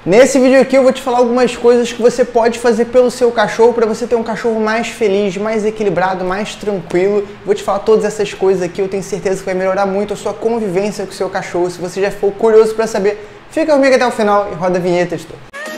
Nesse vídeo aqui eu vou te falar algumas coisas que você pode fazer pelo seu cachorro para você ter um cachorro mais feliz, mais equilibrado, mais tranquilo. Vou te falar todas essas coisas aqui, eu tenho certeza que vai melhorar muito a sua convivência com o seu cachorro. Se você já ficou curioso para saber, fica comigo até o final e roda a vinheta, editor.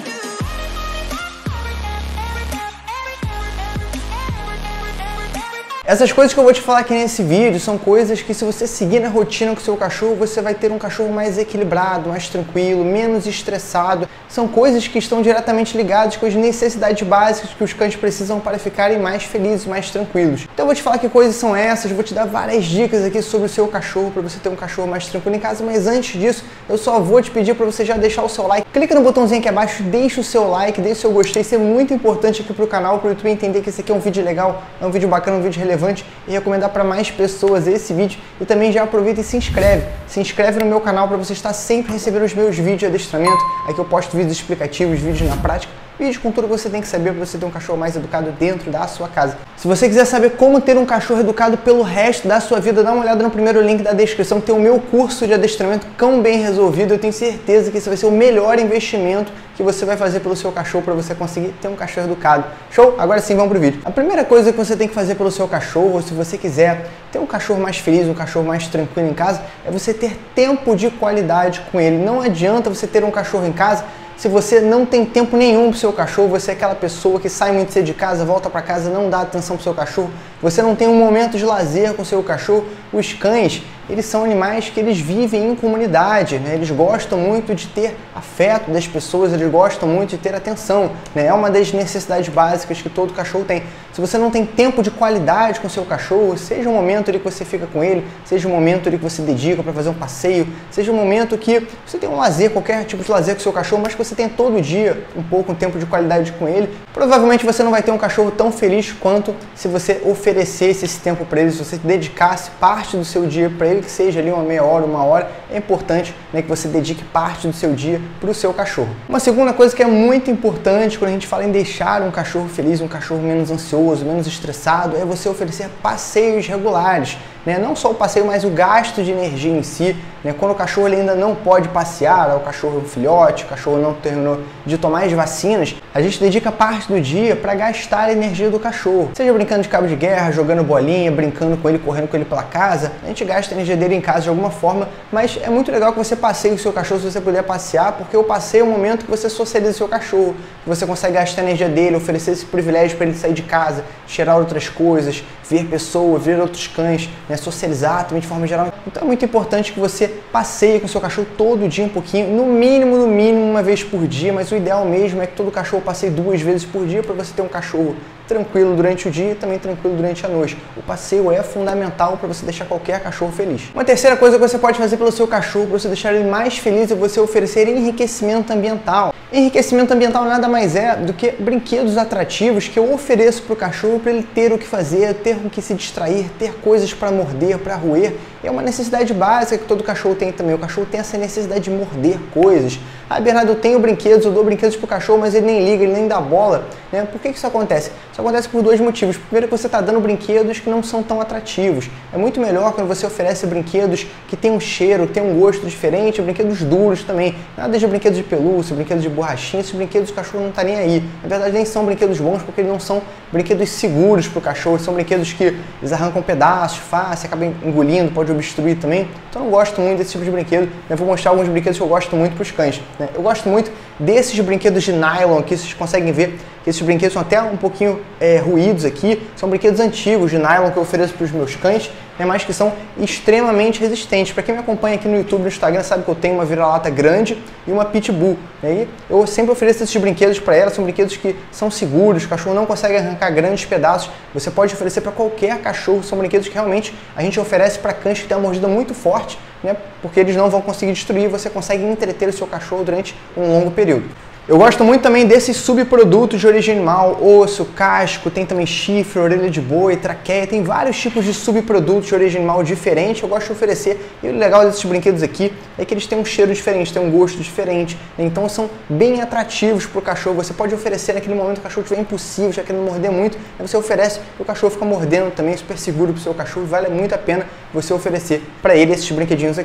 Essas coisas que eu vou te falar aqui nesse vídeo são coisas que, se você seguir na rotina com o seu cachorro, você vai ter um cachorro mais equilibrado, mais tranquilo, menos estressado. São coisas que estão diretamente ligadas com as necessidades básicas que os cães precisam para ficarem mais felizes, mais tranquilos. Então eu vou te falar que coisas são essas, vou te dar várias dicas aqui sobre o seu cachorro, para você ter um cachorro mais tranquilo em casa. Mas antes disso, eu só vou te pedir para você já deixar o seu like. Clica no botãozinho aqui abaixo, deixa o seu like, deixa o seu gostei. Isso é muito importante aqui para o canal, para o YouTube entender que esse aqui é um vídeo legal, é um vídeo bacana, um vídeo relevante, e recomendar para mais pessoas esse vídeo. E também já aproveita e se inscreve. Se inscreve no meu canal para você estar sempre recebendo os meus vídeos de adestramento. Aqui eu posto vídeos explicativos, vídeos na prática, vídeos com tudo que você tem que saber para você ter um cachorro mais educado dentro da sua casa. Se você quiser saber como ter um cachorro educado pelo resto da sua vida, dá uma olhada no primeiro link da descrição, que tem o meu curso de adestramento Cão Bem Resolvido. Eu tenho certeza que esse vai ser o melhor investimento que você vai fazer pelo seu cachorro para você conseguir ter um cachorro educado. Show? Agora sim, vamos pro vídeo. A primeira coisa que você tem que fazer pelo seu cachorro, se você quiser ter um cachorro mais feliz, um cachorro mais tranquilo em casa, é você ter tempo de qualidade com ele. Não adianta você ter um cachorro em casa se você não tem tempo nenhum para o seu cachorro. Você é aquela pessoa que sai muito cedo de casa, volta para casa, não dá atenção para o seu cachorro, você não tem um momento de lazer com o seu cachorro. Os cães, eles são animais que eles vivem em comunidade, né? Eles gostam muito de ter afeto das pessoas, eles gostam muito de ter atenção, né? É uma das necessidades básicas que todo cachorro tem. Se você não tem tempo de qualidade com o seu cachorro, seja um momento ali que você fica com ele, seja um momento ali que você dedica para fazer um passeio, seja um momento que você tem um lazer, qualquer tipo de lazer com o seu cachorro, mas que você tem todo dia um tempo de qualidade com ele, provavelmente você não vai ter um cachorro tão feliz quanto se você oferecesse esse tempo para ele, se você dedicasse parte do seu dia para ele, que seja ali uma meia hora, uma hora. É importante, né, que você dedique parte do seu dia para o seu cachorro. Uma segunda coisa que é muito importante quando a gente fala em deixar um cachorro feliz, um cachorro menos ansioso, menos estressado, é você oferecer passeios regulares, né? Não só o passeio, mas o gasto de energia em si, né? Quando o cachorro ele ainda não pode passear, o cachorro é um filhote, o cachorro não terminou de tomar as vacinas, a gente dedica parte do dia para gastar a energia do cachorro. Seja brincando de cabo de guerra, jogando bolinha, brincando com ele, correndo com ele pela casa, a gente gasta a energia dele em casa de alguma forma, mas é muito legal que você passeie o seu cachorro se você puder passear, porque o passeio é o momento que você socializa o seu cachorro, que você consegue gastar a energia dele, oferecer esse privilégio para ele sair de casa, cheirar outras coisas, ver pessoas, ver outros cães, né, socializar também de forma geral. Então é muito importante que você passeie com o seu cachorro todo dia um pouquinho, no mínimo uma vez por dia, mas o ideal mesmo é que todo cachorro passeie 2 vezes por dia para você ter um cachorro tranquilo durante o dia e também tranquilo durante a noite. O passeio é fundamental para você deixar qualquer cachorro feliz. Uma terceira coisa que você pode fazer pelo seu cachorro, para você deixar ele mais feliz, é você oferecer enriquecimento ambiental. Enriquecimento ambiental nada mais é do que brinquedos atrativos que eu ofereço para o cachorro, para ele ter o que fazer, ter com que se distrair, ter coisas para morder, para roer. É uma necessidade básica que todo cachorro tem também. O cachorro tem essa necessidade de morder coisas. Ah, Bernardo, eu tenho brinquedos, eu dou brinquedos pro cachorro, mas ele nem liga, ele nem dá bola, né? Por que isso acontece? Isso acontece por 2 motivos. Primeiro, que você está dando brinquedos que não são tão atrativos. É muito melhor quando você oferece brinquedos que tem um cheiro, que tem um gosto diferente, brinquedos duros também. Nada de brinquedos de pelúcia, brinquedos de borrachinha, esses brinquedos o cachorro não está nem aí. Na verdade, nem são brinquedos bons, porque eles não são brinquedos seguros para o cachorro. São brinquedos que eles arrancam pedaços fácil, acabam engolindo, pode obstruir também. Então eu não gosto muito desse tipo de brinquedo. Eu vou mostrar alguns brinquedos que eu gosto muito para os cães, né? Eu gosto muito desses brinquedos de nylon aqui, vocês conseguem ver que esses brinquedos são até um pouquinho ruídos aqui. São brinquedos antigos de nylon que eu ofereço para os meus cães, né, mas que são extremamente resistentes. Para quem me acompanha aqui no YouTube e no Instagram sabe que eu tenho uma vira-lata grande e uma pitbull. Né, e eu sempre ofereço esses brinquedos para ela, são brinquedos que são seguros, o cachorro não consegue arrancar grandes pedaços. Você pode oferecer para qualquer cachorro, são brinquedos que realmente a gente oferece para cães que têm uma mordida muito forte, né, porque eles não vão conseguir destruir, você consegue entreter o seu cachorro durante um longo período. Eu gosto muito também desses subprodutos de origem animal, osso, casco, tem também chifre, orelha de boi, traqueia, tem vários tipos de subprodutos de origem animal diferentes. Eu gosto de oferecer, e o legal desses brinquedos aqui é que eles têm um cheiro diferente, têm um gosto diferente, né? Então são bem atrativos para o cachorro. Você pode oferecer naquele momento que o cachorro estiver impossível, já querendo morder muito, aí você oferece e o cachorro fica mordendo também, super seguro para o seu cachorro, vale muito a pena você oferecer para ele esses brinquedinhos aqui.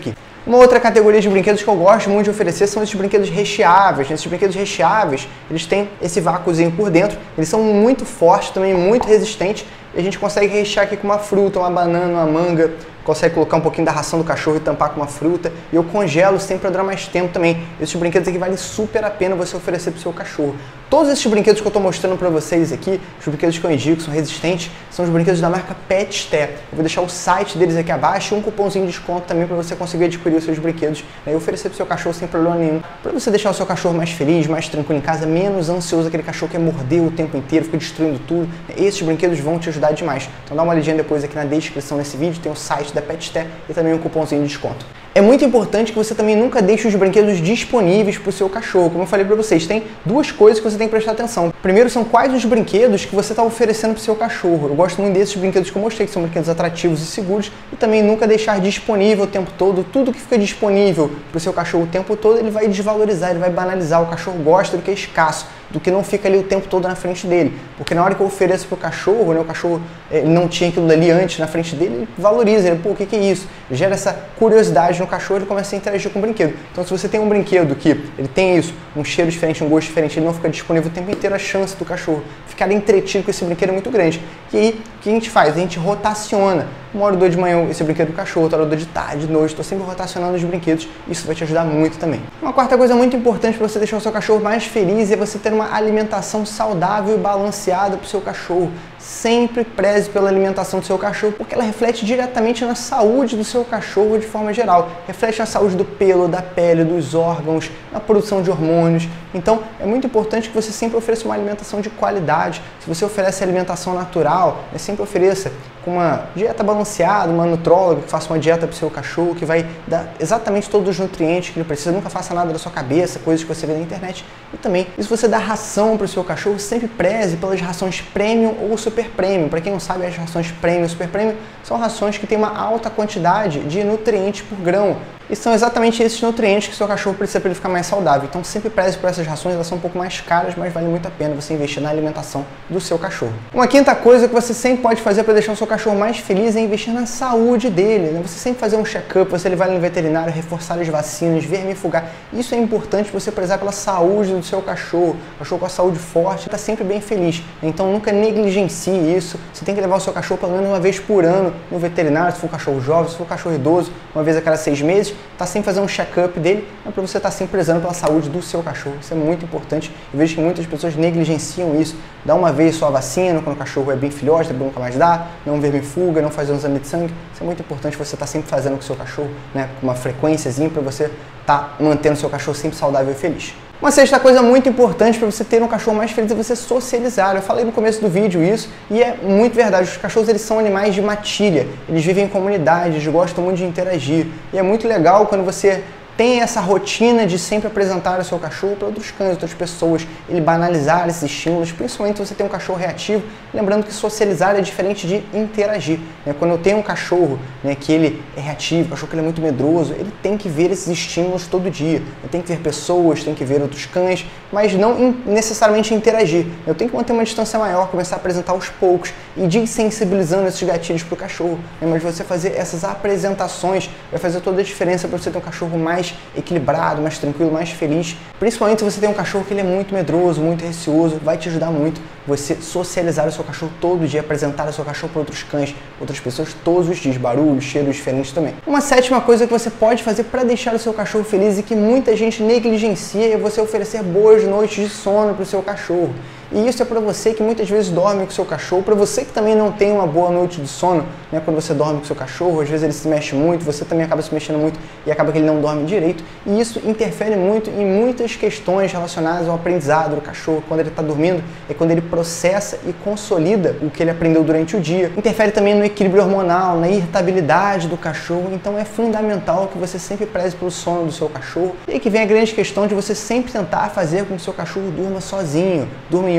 Uma outra categoria de brinquedos que eu gosto muito de oferecer são esses brinquedos recheáveis. Esses brinquedos recheáveis, eles têm esse vácuozinho por dentro, eles são muito fortes, também muito resistentes, e a gente consegue rechear aqui com uma fruta, uma banana, uma manga, consegue colocar um pouquinho da ração do cachorro e tampar com uma fruta, e eu congelo sempre para durar mais tempo também. Esses brinquedos aqui valem super a pena você oferecer para o seu cachorro. Todos esses brinquedos que eu estou mostrando para vocês aqui, os brinquedos que eu indico, são resistentes, são os brinquedos da marca PetSté. Eu vou deixar o site deles aqui abaixo e um cupomzinho de desconto também para você conseguir adquirir os seus brinquedos, né, e oferecer para o seu cachorro sem problema nenhum, para você deixar o seu cachorro mais feliz, mais tranquilo em casa, menos ansioso, aquele cachorro que quer morder o tempo inteiro, fica destruindo tudo. Esses brinquedos vão te ajudar demais. Então dá uma olhadinha depois aqui na descrição desse vídeo, tem o site da PetSté e também um cupomzinho de desconto. É muito importante que você também nunca deixe os brinquedos disponíveis para o seu cachorro. Como eu falei para vocês, tem duas coisas que você tem que prestar atenção. Primeiro, são quais os brinquedos que você está oferecendo para o seu cachorro. Eu gosto muito desses brinquedos que eu mostrei, que são brinquedos atrativos e seguros, e também nunca deixar disponível o tempo todo. Tudo que fica disponível para o seu cachorro o tempo todo, ele vai desvalorizar, ele vai banalizar. O cachorro gosta do que é escasso, do que não fica ali o tempo todo na frente dele. Porque na hora que eu ofereço para o cachorro, né, o cachorro não tinha aquilo dali antes na frente dele, ele valoriza, ele, pô, o que é isso? Gera essa curiosidade no cachorro, ele começa a interagir com o brinquedo. Então, se você tem um brinquedo que ele tem isso, um cheiro diferente, um gosto diferente, ele não fica disponível o tempo inteiro, a chance do cachorro ficar entretido com esse brinquedo é muito grande. E aí, o que a gente faz? A gente rotaciona. Uma hora ou duas de manhã esse brinquedo do cachorro, outra hora de tarde, de noite, estou sempre rotacionando os brinquedos, isso vai te ajudar muito também. Uma quarta coisa muito importante para você deixar o seu cachorro mais feliz é você ter uma alimentação saudável e balanceada para o seu cachorro. Sempre preze pela alimentação do seu cachorro, porque ela reflete diretamente na saúde do seu cachorro de forma geral. Reflete na saúde do pelo, da pele, dos órgãos, na produção de hormônios. Então, é muito importante que você sempre ofereça uma alimentação de qualidade. Se você oferece alimentação natural, sempre ofereça com uma dieta balanceada, uma nutróloga que faça uma dieta para o seu cachorro, que vai dar exatamente todos os nutrientes que ele precisa. Nunca faça nada da sua cabeça, coisas que você vê na internet. E também, se você dá ração para o seu cachorro, sempre preze pelas rações premium ou super premium. Para quem não sabe, as rações premium e super premium são rações que têm uma alta quantidade de nutrientes por grão. E são exatamente esses nutrientes que o seu cachorro precisa para ele ficar mais saudável. Então sempre preze por essas rações, elas são um pouco mais caras, mas vale muito a pena você investir na alimentação do seu cachorro. Uma quinta coisa que você sempre pode fazer para deixar o seu cachorro mais feliz é investir na saúde dele, né? Você sempre fazer um check-up, você levar ele no veterinário, reforçar as vacinas, vermifugar. Isso é importante você prezar pela saúde do seu cachorro. O cachorro com a saúde forte está sempre bem feliz. Então nunca negligencie isso. Você tem que levar o seu cachorro pelo menos uma vez por ano no veterinário, se for um cachorro jovem, se for um cachorro idoso, uma vez a cada 6 meses. Está sempre fazendo um check-up dele, para você estar sempre prezando pela saúde do seu cachorro. Isso é muito importante. Eu vejo que muitas pessoas negligenciam isso. Dá uma vez só a vacina, quando o cachorro é bem filhote, depois nunca mais dá, não vermifuga, não faz um exame de sangue. Isso é muito importante você estar sempre fazendo com o seu cachorro, né, com uma frequênciazinha, para você estar mantendo o seu cachorro sempre saudável e feliz. Uma sexta coisa muito importante para você ter um cachorro mais feliz é você socializar. Eu falei no começo do vídeo isso e é muito verdade. Os cachorros, eles são animais de matilha, eles vivem em comunidade, eles gostam muito de interagir. E é muito legal quando você tem essa rotina de sempre apresentar o seu cachorro para outros cães, outras pessoas, ele banalizar esses estímulos, principalmente se você tem um cachorro reativo, lembrando que socializar é diferente de interagir, né? Quando eu tenho um cachorro, né, que ele é reativo, um cachorro que ele é muito medroso, ele tem que ver esses estímulos todo dia, eu tenho que ver pessoas, tem que ver outros cães, mas não necessariamente interagir. Eu tenho que manter uma distância maior, começar a apresentar aos poucos e desensibilizando esses gatilhos para o cachorro, né? Mas você fazer essas apresentações vai fazer toda a diferença para você ter um cachorro mais equilibrado, mais tranquilo, mais feliz. Principalmente se você tem um cachorro que ele é muito medroso, muito receoso, vai te ajudar muito você socializar o seu cachorro todo dia, apresentar o seu cachorro para outros cães, outras pessoas todos os dias, barulhos, cheiros diferentes também. Uma sétima coisa que você pode fazer para deixar o seu cachorro feliz e que muita gente negligencia é você oferecer boas noites de sono para o seu cachorro. E isso é para você que muitas vezes dorme com o seu cachorro, para você que também não tem uma boa noite de sono, né? Quando você dorme com o seu cachorro, às vezes ele se mexe muito, você também acaba se mexendo muito e acaba que ele não dorme direito. E isso interfere muito em muitas questões relacionadas ao aprendizado do cachorro. Quando ele está dormindo, é quando ele processa e consolida o que ele aprendeu durante o dia. Interfere também no equilíbrio hormonal, na irritabilidade do cachorro. Então é fundamental que você sempre preze pelo sono do seu cachorro. E aí que vem a grande questão de você sempre tentar fazer com que o seu cachorro durma sozinho, durma em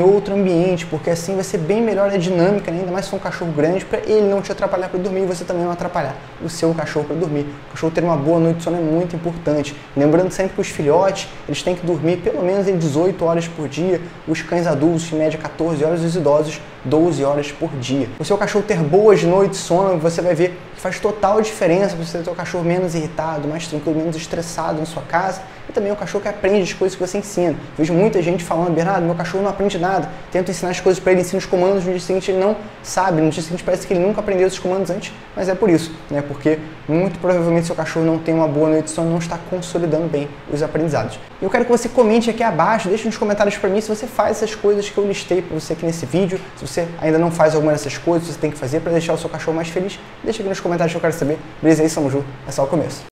outro ambiente, porque assim vai ser bem melhor a dinâmica, né? Ainda mais se for um cachorro grande, para ele não te atrapalhar para dormir e você também não atrapalhar o seu cachorro para dormir. O cachorro ter uma boa noite de sono é muito importante. Lembrando sempre que os filhotes, eles têm que dormir pelo menos em 18 horas por dia, os cães adultos em média 14 horas e os idosos 12 horas por dia. O seu cachorro ter boas noites de sono, você vai ver que faz total diferença para você ter o cachorro menos irritado, mais tranquilo, menos estressado na sua casa, e também o cachorro que aprende as coisas que você ensina. Vejo muita gente falando: Bernardo, meu cachorro não aprende nada, tento ensinar as coisas para ele, ensino os comandos, no dia seguinte ele não sabe, no dia seguinte parece que ele nunca aprendeu esses comandos antes, mas é por isso, né? Porque muito provavelmente seu cachorro não tem uma boa noite de sono, não está consolidando bem os aprendizados. E eu quero que você comente aqui abaixo, deixe nos comentários para mim se você faz essas coisas que eu listei para você aqui nesse vídeo. Se você ainda não faz alguma dessas coisas, você tem que fazer para deixar o seu cachorro mais feliz, deixa aqui nos comentários que eu quero saber. Beleza? Aí, tamo junto, é só o começo.